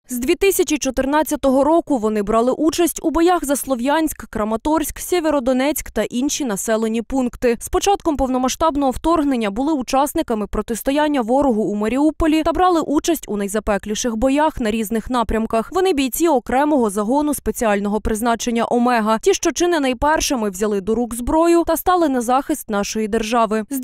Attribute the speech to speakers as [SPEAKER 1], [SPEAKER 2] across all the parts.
[SPEAKER 1] З 2014 року вони брали участь у боях за Слов'янськ, Краматорськ, Сєвєродонецьк та інші населені пункти. З початком повномасштабного вторгнення були учасниками протистояння ворогу у Маріуполі та брали участь у найзапекліших боях на різних напрямках. Вони бійці окремого загону спеціального призначення «Омега». Ті, що чи не найпершими взяли до рук зброю та стали на захист нашої держави. З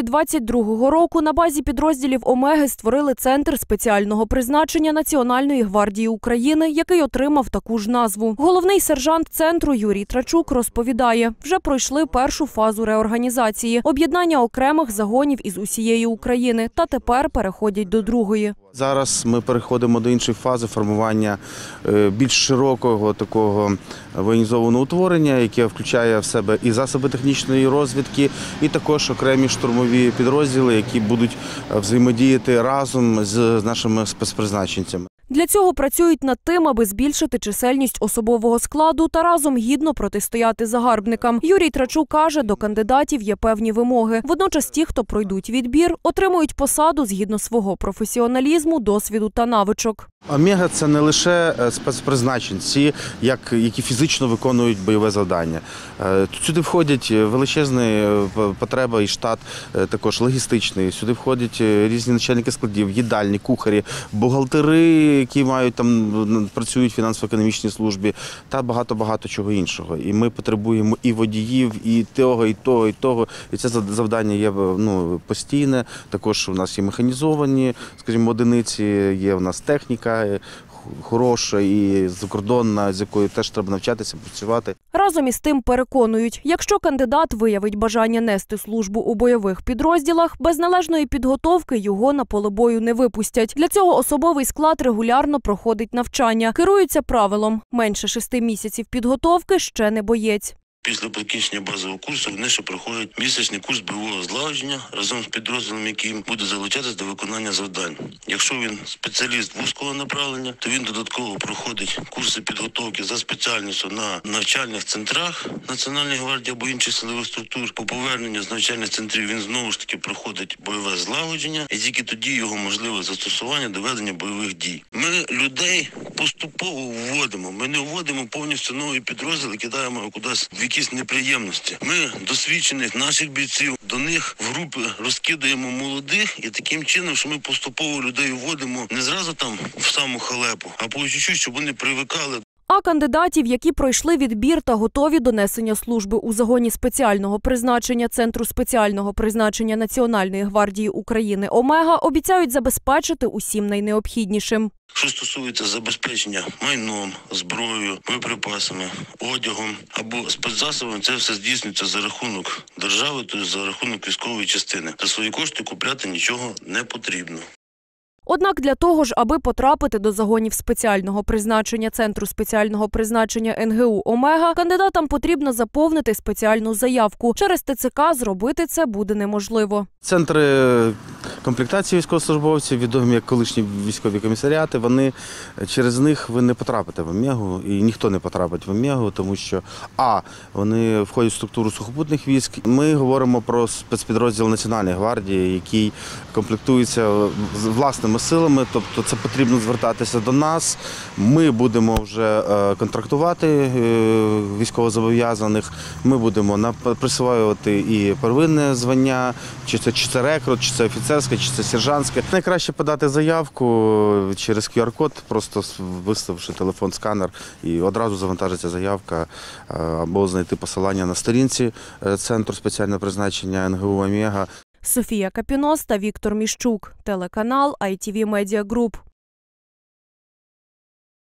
[SPEAKER 1] 2022 року на базі підрозділів «Омеги» створили Центр спеціального призначення Національної гвардії України, який отримав таку ж назву. Головний сержант центру Юрій Трачук розповідає, вже пройшли першу фазу реорганізації – об'єднання окремих загонів із усієї України, та тепер переходять до другої.
[SPEAKER 2] Зараз ми переходимо до іншої фази формування більш широкого такого воєнізованого утворення, яке включає в себе і засоби технічної розвідки, і також окремі штурмові підрозділи, які будуть взаємодіяти разом з нашими спецпризначенцями.
[SPEAKER 1] Для цього працюють над тим, аби збільшити чисельність особового складу та разом гідно протистояти загарбникам. Юрій Трачук каже, до кандидатів є певні вимоги. Водночас ті, хто пройдуть відбір, отримують посаду згідно свого професіоналізму, досвіду та навичок.
[SPEAKER 2] «Омега» – це не лише спецпризначенці, які фізично виконують бойове завдання. Сюди входять величезна потреба і штат, також логістичний. Сюди входять різні начальники складів, їдальні, кухарі, бухгалтери, які працюють в фінансово-економічній службі, та багато-багато чого іншого. І ми потребуємо і водіїв, і того, і того, і того. І це завдання є постійне. Також у нас є механізовані, скажімо, одиниці, є у нас техніка хороша і закордонна, з якою теж треба навчатися працювати.
[SPEAKER 1] Разом із тим переконують, якщо кандидат виявить бажання нести службу у бойових підрозділах, без належної підготовки його на поле бою не випустять. Для цього особовий склад регулярно проходить навчання. Керуються правилом – менше 6 місяців підготовки – ще не боєць.
[SPEAKER 3] Після закінчення базового курсу вони ще проходять місячний курс бойового злагодження разом з підрозділом, який буде залучатися до виконання завдань. Якщо він спеціаліст вузького направлення, то він додатково проходить курси підготовки за спеціальністю на навчальних центрах Національної гвардії або інших силових структур. По поверненню з навчальних центрів він знову ж таки проходить бойове злагодження, і тільки тоді його можливе застосування до ведення бойових дій. Ми людей поступово вводимо. Ми не вводимо повністю нові підрозділи, кидаємо кудись в якісь неприємності. Ми досвідчених наших бійців, до них в групи розкидаємо молодих, і таким чином, що ми поступово людей вводимо не зразу там в саму халепу, а по чуть-чуть, щоб вони привикали.
[SPEAKER 1] А кандидатів, які пройшли відбір та готові до несення служби у загоні спеціального призначення Центру спеціального призначення Національної гвардії України «Омега», обіцяють забезпечити усім найнеобхіднішим.
[SPEAKER 3] Що стосується забезпечення майном, зброєю, боєприпасами, одягом або спецзасобами, це все здійснюється за рахунок держави, тобто за рахунок військової частини. За свої кошти купляти нічого не потрібно.
[SPEAKER 1] Однак для того ж, аби потрапити до загонів спеціального призначення Центру спеціального призначення НГУ «Омега», кандидатам потрібно заповнити спеціальну заявку. Через ТЦК зробити це буде неможливо.
[SPEAKER 2] Центри комплектації військовослужбовців, відомі як колишні військові комісаріати, через них ви не потрапите в «Омегу», і ніхто не потрапить в «Омегу», тому що вони входять в структуру сухопутних військ. Ми говоримо про спецпідрозділ Національної гвардії, який комплектується власними силами, тобто це потрібно звертатися до нас. Ми будемо вже контрактувати військовозобов'язаних, ми будемо присвоювати і первинне звання, чи це рекрут, чи це офіцерське, чи це сержантське. Найкраще подати заявку через QR-код, просто виставивши телефон-сканер, і одразу завантажиться заявка, або знайти посилання на сторінці Центру спеціального призначення НГУ «Омега».
[SPEAKER 1] Софія Капінос та Віктор Міщук. Телеканал ITV Media Group.